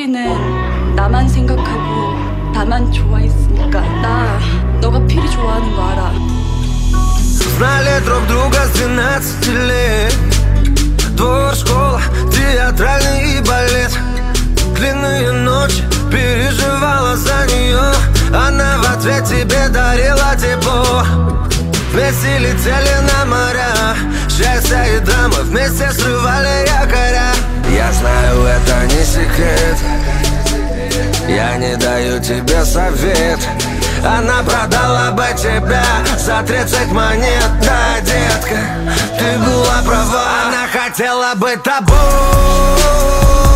너한테는 나만 생각하고 나만 좋아했으니까 나 너가 필히 좋아하는 거 알아. Знали друг друга с 12 лет. Двор, школа, театральный балет. Длинные ночи, переживала за нее. Она в ответ тебе дарила тепло. Вместе летели на моря. Счастье и драма вместе срывали якоря. Я знаю, это не секрет. Я не даю тебе совет. Она продала бы тебя за 30 монет. Да, детка, ты была права. Она хотела быть тобой.